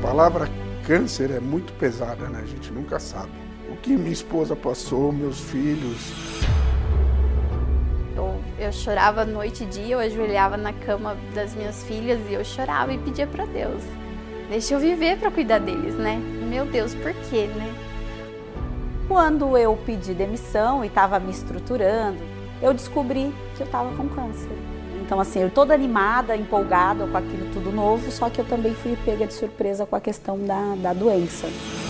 palavra câncer é muito pesada, né? A gente nunca sabe. O que minha esposa passou, meus filhos. Eu chorava noite e dia, eu ajoelhava na cama das minhas filhas e eu chorava e pedia para Deus. Deixa eu viver para cuidar deles, né? Meu Deus, por quê, né? Quando eu pedi demissão e estava me estruturando, eu descobri que eu estava com câncer. Então, assim, eu toda animada, empolgada com aquilo tudo novo, só que eu também fui pega de surpresa com a questão da doença.